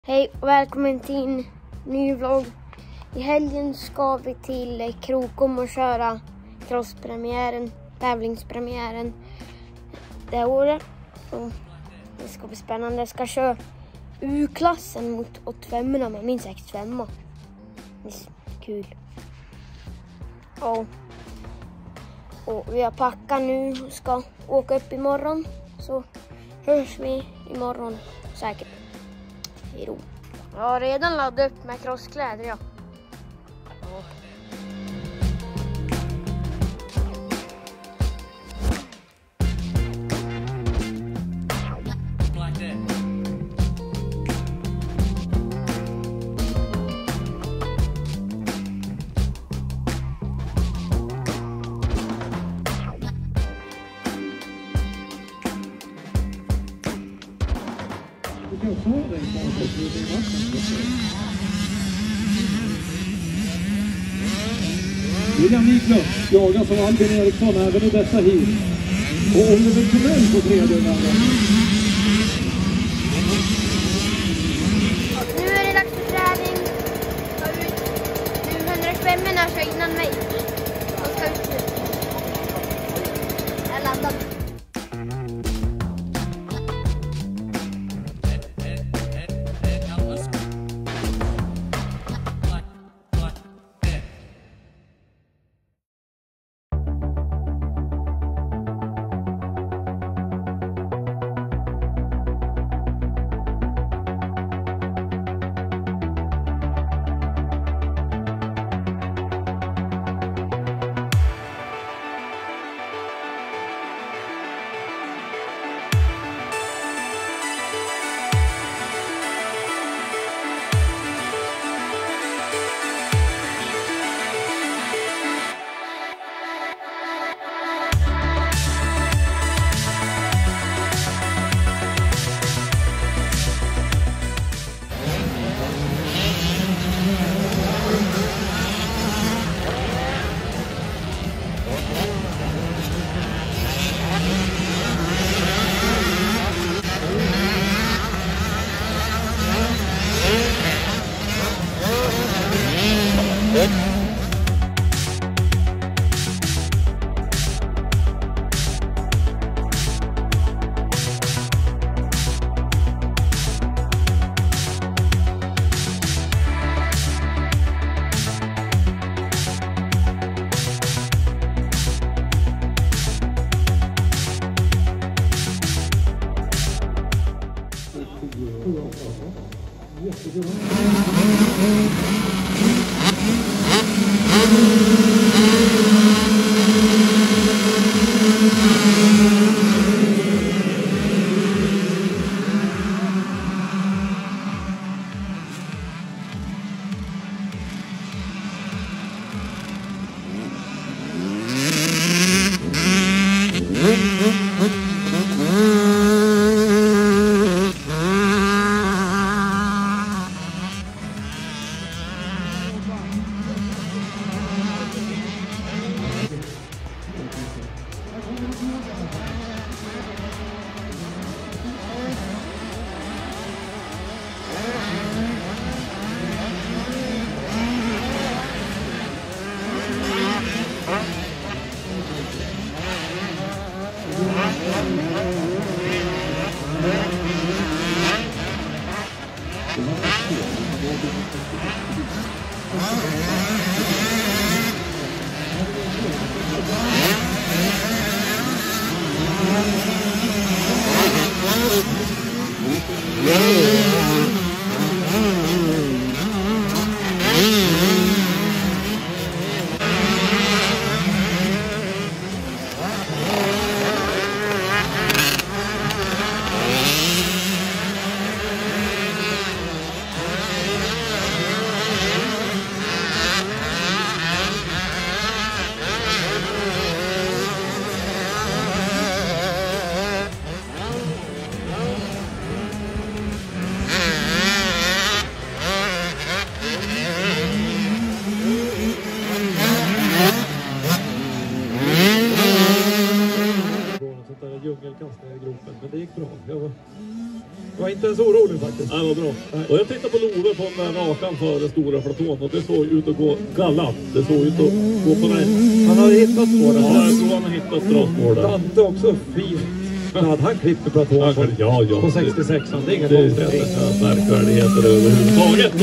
Hej och välkommen till en ny vlogg. I helgen ska vi till Krokom och köra crosspremiären, tävlingspremiären det året. Och det ska bli spännande. Jag ska köra U-klassen mot 85-orna med min 65. Det är kul. Och vi har packat nu och ska åka upp imorgon. Så hörs vi imorgon säkert. Hejdå. Jag har redan laddat upp med crosskläder, ja. William Niklund jagas av Albin Eriksson även i detta hit. Och Oliver Timell på tredje vändan. Nu är det dags för träning. Ta ut nu 125-orna så innan mig. Jag ska ut nu. Jag laddar. inte ens orolig faktiskt. Ja, det var bra. Och jag tittade på Love på den där rakan för den stora platån och det såg ut att gå galant. Det såg ut att gå på den. Han hade hittat spåren. Ja, jag tror han har hittat bra spår där. Dante också fin. Han klipper platån på 66. Det är inga konstigheter. Märkvärdigheter överhuvudtaget.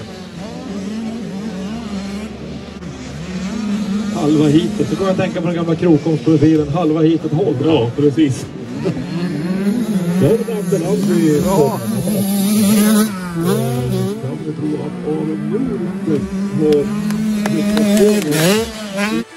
Halva hitet. Så kan jag tänka på den gamla Krokomsprofilen. Halva hitet håll. Ja, precis. Då är det Dante Lansi. Ja. Jag tror att Aron Nord på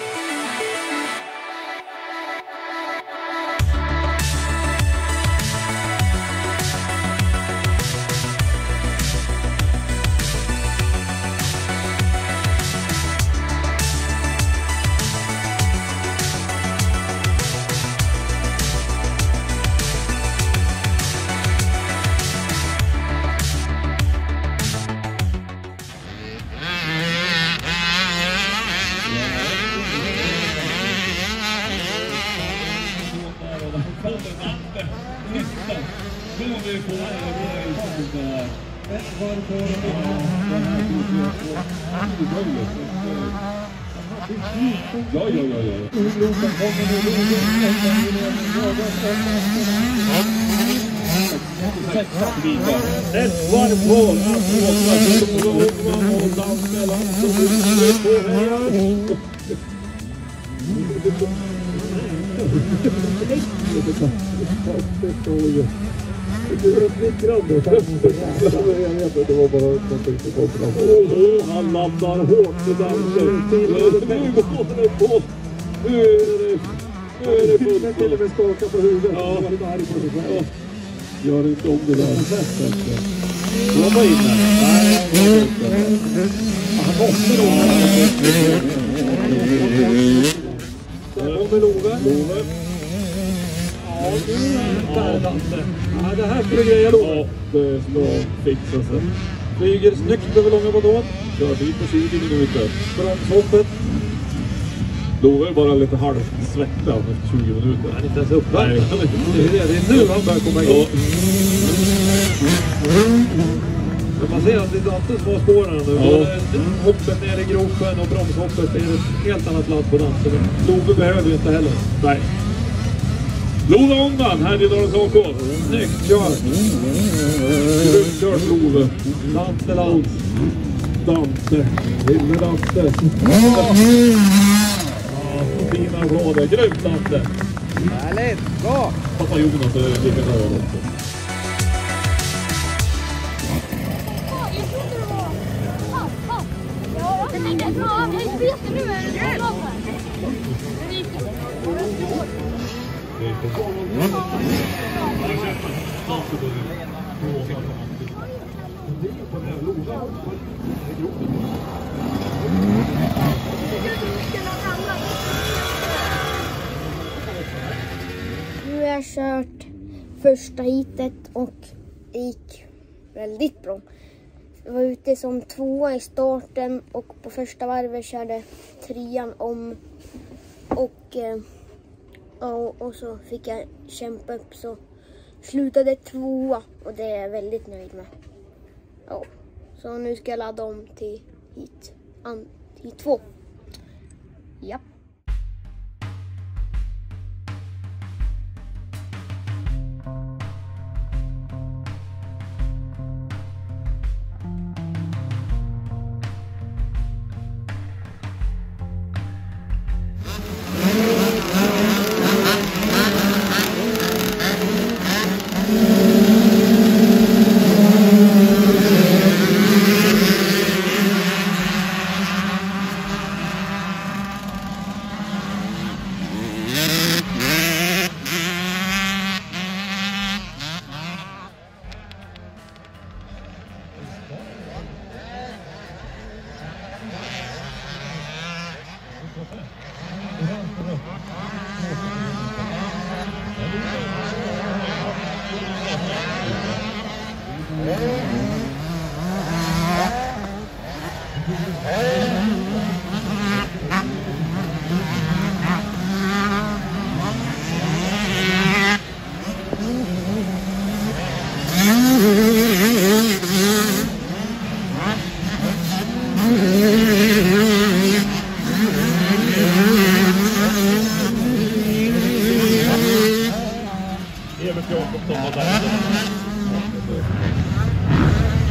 ett varv kvar att han laddar hårt med dansen. Nu går det på. Nu är det fullt. Till och med skaka på huvudet. Ja. Gör inte om det där. De var inne. Nej, han måste nog. Där kommer Love. Ja, där Dante. Ja, det här skulle greja Love. Ja, det ska fixa sig. Flyger snyggt över långa badån. Kör dit på 20 minuter. Bromshoppet. Love är bara lite halvsvettig efter 20 minuter. Han är inte ens uppvärmd. Det är nu han börjar komma igång. Man ser att det är Dantes små spåren nu. Ja. Hoppet ner i gropen och bromshoppet är ett helt annat ladd på Dante. Love behöver ju inte heller. Nej. Love Ångman här i Dagens AK. Snyggt kört. Grymt kört Love. Dante Lantz. Dante. Lille Dante. Ja, fina applåder. Grymt Dante. Härligt. Bra. Pappa Jonas är lika bra också. Nu har jag kört första hitet och det gick väldigt bra. Jag var ute som 2:a i starten och på första varvet körde 3:an om och så fick jag kämpa upp så slutade 2:a och det är jag väldigt nöjd med. Ja, så nu ska jag ladda om till hit 2. Ja.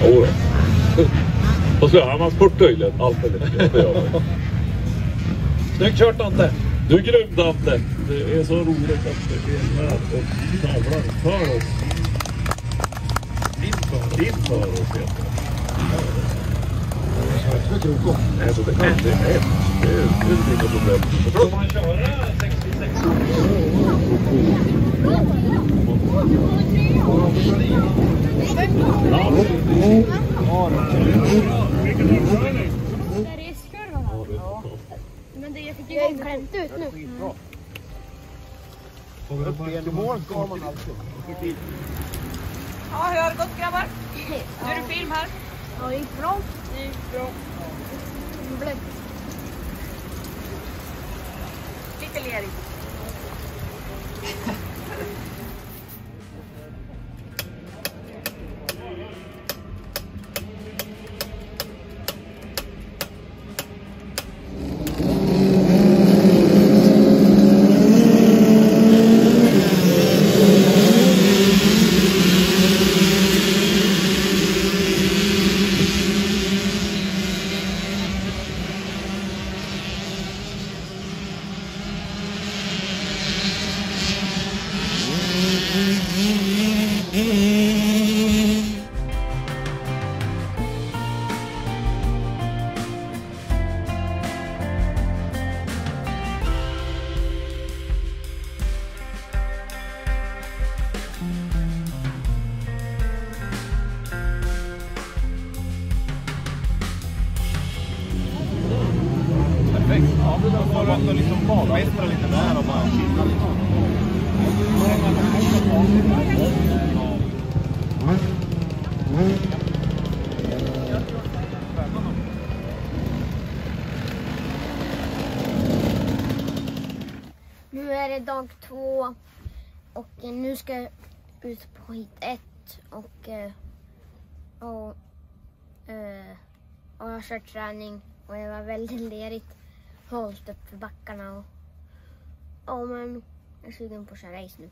Jo då. Och så är man sportöjlet allt är det. Snyggt kört, Ante. Du är grym, Ante. Det är så roligt att det är med och tävlar för oss. Inför oss heter det. Nej, så det är inga problem. Får man köra 66? Men det fick ju bränt ut nu. Upp till mål ska man alltid. Ja, hur har det gått, grabbar? Gör du film här? Ja, det gick bra. Det gick bra. Blöd. Lite lerigt. Ja, då får du ändå liksom barmästra lite där och bara chilla lite. Nu är det dag 2 och nu ska jag ut på hit 1 och jag har kört träning och det var väldigt lerigt. Hållit upp för backarna och men jag är sugen på att köra race nu.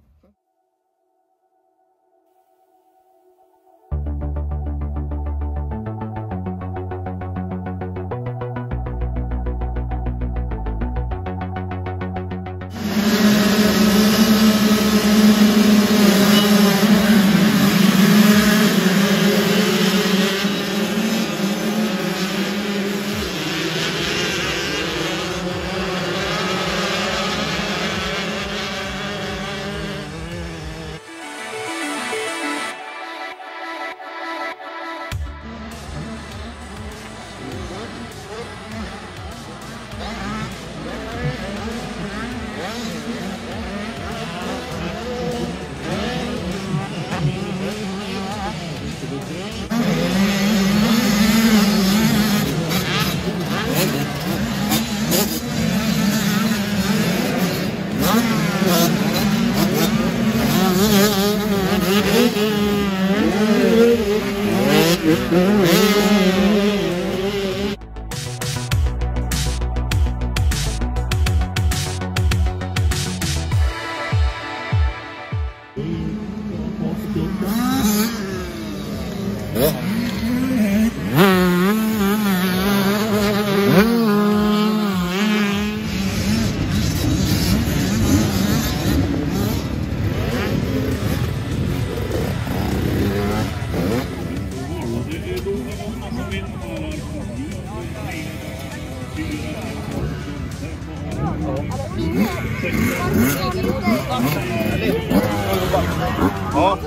Ja.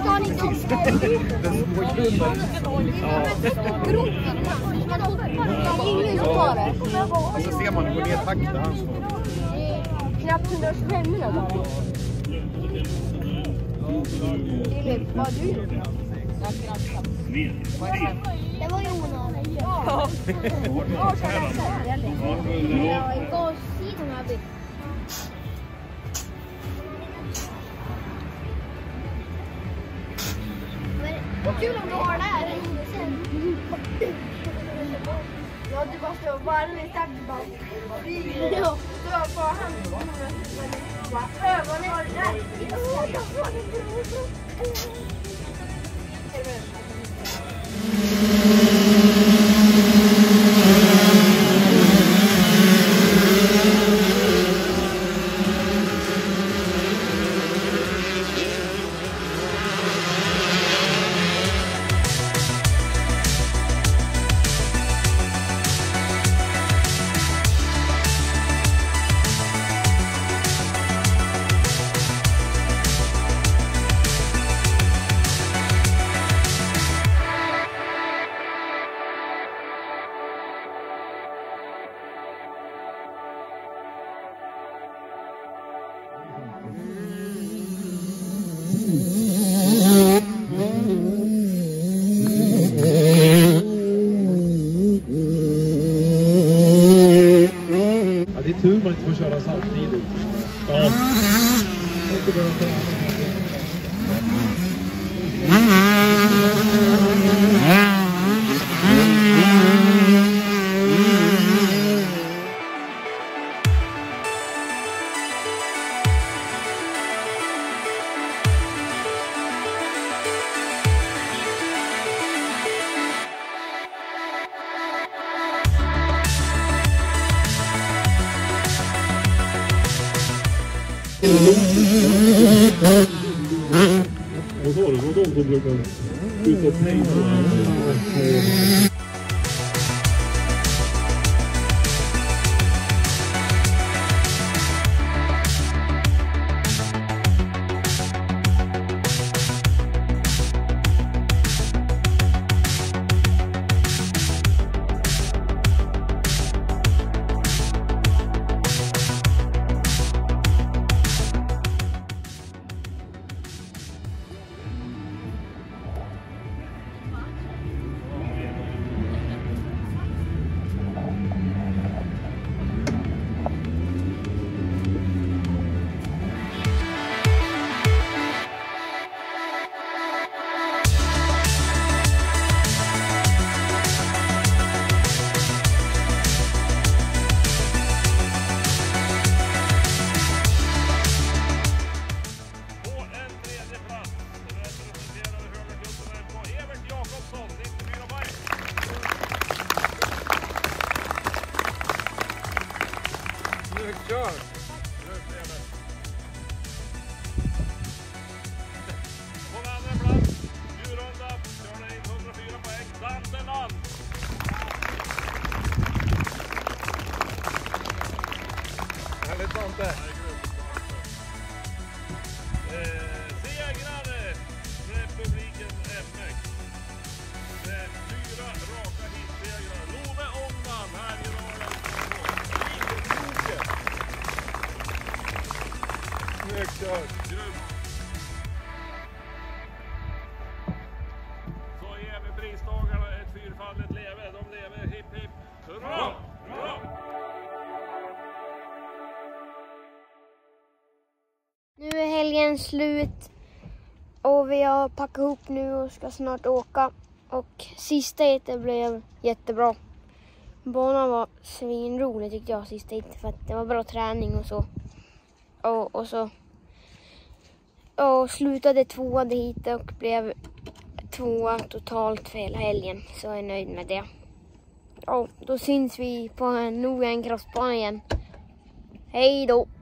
Och så ser man hur ner takten han står. Knappt 125 minuter. Vad du gjorde? Det var Jonas. Ja. Ja, igår sidan har vi. Vad kul om du har det här. Ja, du bara står bara med taggbar. Ja, så får han. Ögonen har det där. tur man inte får köra samtidigt. Ja. Inte börja träna. Vad sa du? Vad de som brukar ut och pejla? Kört! På en andra plats, djurrunda, körde in 104 poäng, Danteland. Härligt Dante! Segrare, Republiken MX. Med 4 raka hitsegrar. Love Ångman, Härjedalen. Snyggt kört! Så ger vi pristagarna ett fyrfaldigt leve. De lever hipp hipp. Hurra! Hurra! Nu är helgen slut och vi har packat ihop nu och ska snart åka. Och sista hetet blev jättebra. Banan var svinrolig tyckte jag sista hetet för att det var bra träning och så. Och så slutade 2:a hit och blev 2:a totalt för hela helgen. Så jag är nöjd med det. Och då syns vi på nog en crossbana igen. Hej då!